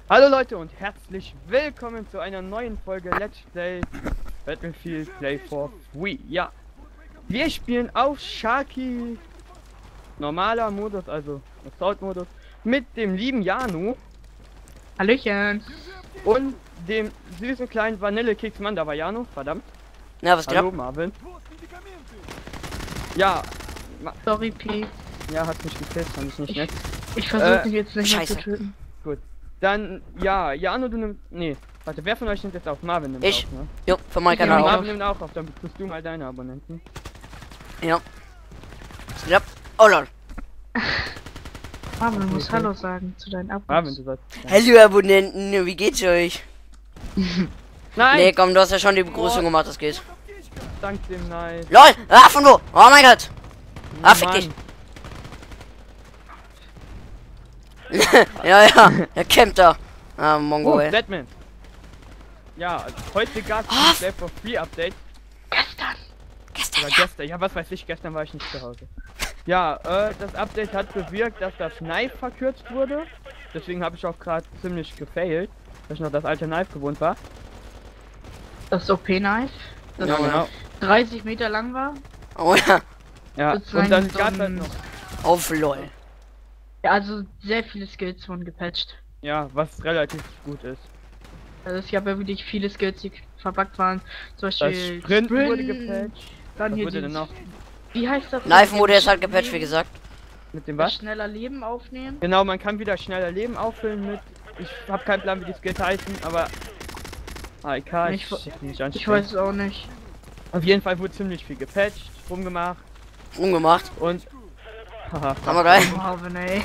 Hallo Leute und herzlich willkommen zu einer neuen Folge Let's Play Battlefield Play for Free. Ja, wir spielen auf Sharky normaler Modus, also Assault-Modus, mit dem lieben Janu Hallöchen. und dem süßen kleinen Vanillekeksmann. Da war Janu, verdammt. Ja, was geht Hallo ab? Marvin. Ja, Sorry, P. ja, hat mich gekillt, fand ich nicht nett. Ich versuche ihn jetzt nicht mehr Scheiße. zu töten. Gut, dann, ja, Janu, du nimmst, nee, warte, wer von euch nimmt jetzt auf? Marvin nimmt Ich. auf, ne? Jo, für meinen Ja, Kanal. Marvin nimmt auch auf, dann begrüßt du mal deine Abonnenten. Ja. Was geht ab? Oh lol. Marvin, du musst Okay. Hallo sagen zu deinen Abos. Marvin, du sollst. Hallo Abonnenten, wie geht's euch? Nein! Nee, komm, du hast ja schon die Begrüßung gemacht, das geht. Dank dem Nice. LOL! Ah, von wo? Oh mein Gott! Ah, fick dich! Ja, ja, er campt da. Ah, Mongo, ey. Batman. Ja, also heute gab es Ah. ein Play for Free Update. Gestern. Gestern, Oder ja. gestern, ja, was weiß ich, gestern war ich nicht zu Hause. Ja, das Update hat bewirkt, dass das Knife verkürzt wurde. Deswegen habe ich auch gerade ziemlich gefailt, dass ich noch das alte Knife gewohnt war. Das OP-Knife, das Ja, genau. 30 Meter lang war. Oh ja. Ja, Sozusagen und dann so gab es halt ein- noch, Auf LOL. Ja, also sehr viele Skills wurden gepatcht. ja, was relativ gut ist. Also es gab ja wirklich viele Skills, die verbuggt waren. Zum Das Beispiel Sprint wurde gepatcht. Dann Was hier wurde denn dieses, noch? wie heißt das? Knife-Mode ist halt gepatcht, wie gesagt. Mit dem Das was? schneller Leben aufnehmen. Genau, man kann wieder schneller Leben auffüllen mit. Ich habe keinen Plan, wie die Skills heißen, aber. AEK, Ich ich nicht Ich weiß es auch nicht. Auf jeden Fall wurde ziemlich viel gepatcht, rumgemacht Umgemacht. und. Haha. Haben wir gleich. Marvin, ey.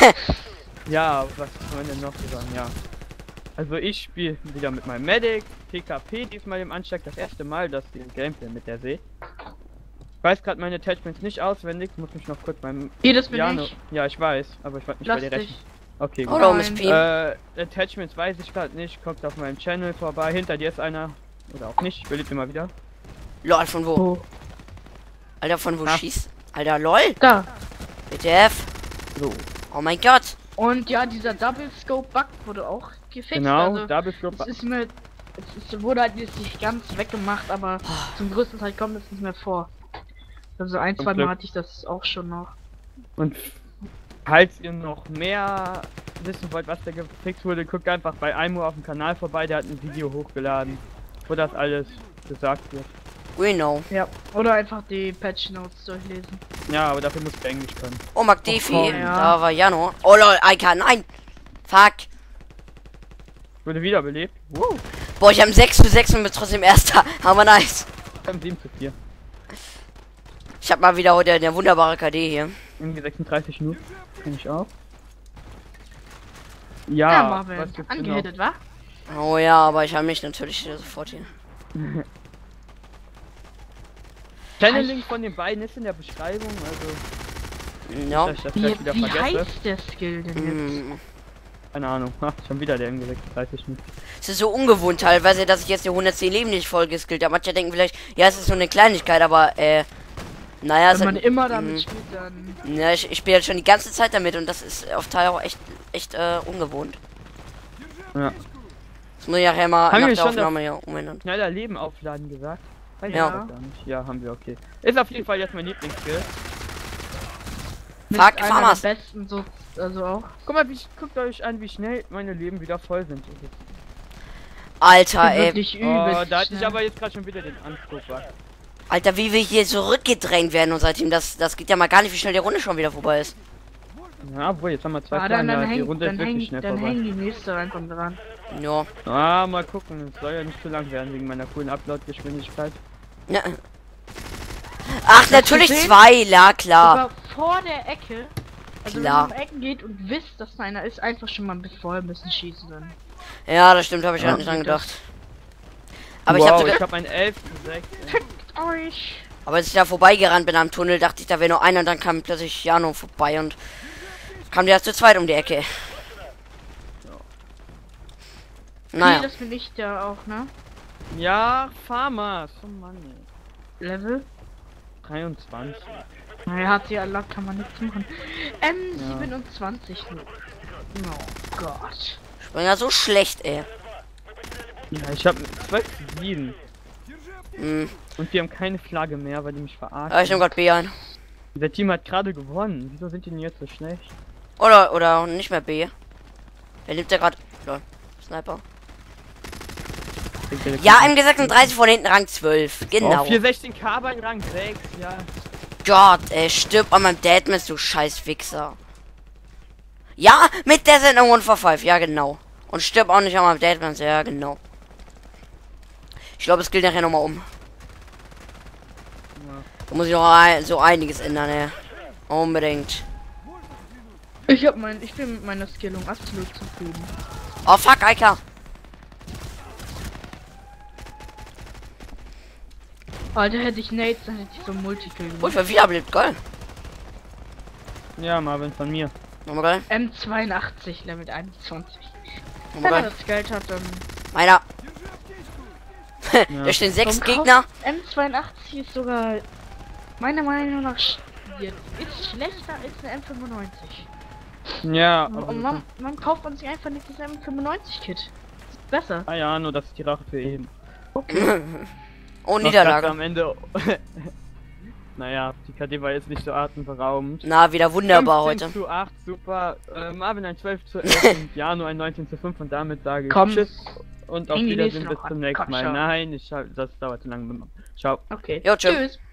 Ja, was kann man denn noch so sagen? Ja. Also ich spiele wieder mit meinem Medic, PKP diesmal im Anschlag, das erste Mal, dass ich im Gameplay mit der sehe. Ich weiß gerade meine Attachments nicht auswendig, muss mich noch kurz beim Hier, das bin Jano. ich. Ja, ich weiß, aber ich wollte nicht Lass bei dir rechnen. dich. Okay, Oh, gut. da oben ist Nein. P. Attachments weiß ich gerade nicht, kommt auf meinem Channel vorbei, hinter dir ist einer. Oder auch nicht, ich will jetzt immer wieder. LOL, von wo? Oh. Alter, von wo Ah. schießt? Alter, LOL? Da. WTF? So, Oh mein Gott. Und ja, dieser Double Scope Bug wurde auch gefixt. genau, Also, da bist du. es ist mir, wurde halt jetzt nicht ganz weggemacht, aber zum größten Teil kommt es nicht mehr vor. Also ein, Zum zwei Mal Glück. hatte ich das auch schon noch. Und falls ihr noch mehr wissen wollt, was da gefixt wurde, guckt einfach bei Aimo auf dem Kanal vorbei, der hat ein Video hochgeladen, wo das alles gesagt wird. We know. Ja. Oder einfach die Patch Notes durchlesen. Ja, aber dafür musst du Englisch können. Oh, Magdefi. Oh, ja. Da war Jano. Oh lol, Aika, nein. Fuck. Wurde wiederbelebt. Woo! Boah, ich habe 6 zu 6 und bin trotzdem Erster. Aber nice. 7 zu 4. Ich habe mal wieder heute eine wunderbare KD hier. Irgendwie 36 nur. Kann ich auch. Ja, Ja, Marvin. was gibt's denn noch? Angehittet, wa? Oh ja, aber ich habe mich natürlich sofort hier. Channeling von den beiden ist in der Beschreibung, also Ja. dass ich das Wie, vielleicht wieder wie vergesse. heißt der Skill denn jetzt? Mm. Keine Ahnung. Ha, schon wieder der irgendwie 36 nur. Es ist so ungewohnt teilweise, dass ich jetzt die 110 Leben nicht voll geskillt habe. Manche denken vielleicht, ja, es ist nur eine Kleinigkeit, aber naja, es Wenn man hat, immer damit Mhm. spielt, dann... ja, ich spiele halt schon die ganze Zeit damit und das ist auf Teil auch echt ungewohnt. Ja. Das muss ich nachher mal Haben nach wir der schon Aufnahme hier umändern. Schneller Leben aufladen gesagt. Weiß ich Ja. grad gar nicht. Ja, haben wir, okay. Ist auf jeden Fall jetzt mein Lieblingsskill. Mit Fuck, einer Farmers. der besten so, also auch. Guck mal, guckt euch an, wie schnell meine Leben wieder voll sind. Alter, ey. Wirklich Oh, übel. da hatte ich aber jetzt gerade schon wieder den Anspruch. Alter, wie wir hier zurückgedrängt werden unser Team. Das geht ja mal gar nicht, wie schnell die Runde schon wieder vorbei ist. Ja, obwohl, jetzt haben wir zwei Ah, dann, Fragen, dann, ja, die häng, Runde ist dann, wirklich häng, schnell dann vorbei. hängen die nächste einfach dran. Ja. Ah, mal gucken, es soll ja nicht zu lang werden wegen meiner coolen Upload-Geschwindigkeit. Ja. Ach, natürlich gesehen? 2, ja klar. Aber vor der Ecke, also Klar. wenn du um Ecken geht und wisst, dass da einer ist, einfach schon mal vorher ein bisschen schießen dann. Ja, das stimmt, habe ich Ja. halt nicht dran gedacht. Aber wow, ich habe ich habe einen 11 zu 6. Euch! aber als ich da vorbeigerannt bin am Tunnel, dachte ich, da wäre nur einer und dann kam plötzlich Jano vorbei und kam der zu zweit um die Ecke. Nee, Naja. das bin ich da auch, ne? Ja, Farmers. Oh Mann, ey. Level? 23. Naja, hat sie Allah, kann man nichts machen. Ja. 27 nur. Oh Gott. Ich bin ja so schlecht, ey. Ja, ich habe 12 zu 7. Hm. Und wir haben keine Flagge mehr, weil die mich verarschen. Ja, ich nehme gerade B ein. Der Team hat gerade gewonnen. Wieso sind die denn jetzt so schlecht? Oder nicht mehr B. Er nimmt ja gerade. Sniper. Ja, MG36 von hinten Rang 12. Genau. Oh, 416 Carbine Rang 6, ja. Gott, ey, stirb an meinem Deadmans, du scheiß Wichser. Ja, mit der Sendung 1 for 5, ja genau. Und stirb auch nicht an meinem Deadmans, ja genau. Ich glaube, es gilt nachher nochmal um. Da muss ich noch so einiges ändern, ey. Unbedingt. Ich bin mit meiner Skillung absolut zufrieden. Oh fuck, Eika. Alter, hätte ich Nate, dann hätte ich so Multikill Oh, ich gemacht. war wiederbelebt, geil. Ja, Marvin von mir. Nochmal geil. M82, Level 21. Wenn Nochmal er geil. das Geld hat, dann... Meiner. Ja. Da stehen 6 Vom Kauf- Gegner. M82 ist sogar meiner Meinung nach ist schlechter als eine M95. Ja, Und aber man kauft man sich einfach nicht das M95-Kit. Ist besser. ah ja, nur das ist die Rache für eben. Oh, Was Niederlage. am Ende. Naja, die KD war jetzt nicht so atemberaubend. Na, wieder wunderbar 15 heute. zu 8, super. Marvin ein 12 zu 11 und Jano ein 19 zu 5 und damit sage ich Komm. Tschüss und auf Irgendwie Wiedersehen nächste bis noch zum an. nächsten Komm Mal. schon. Nein, das dauert zu lange. Ciao. Okay. Jo, tschüss. Tschüss.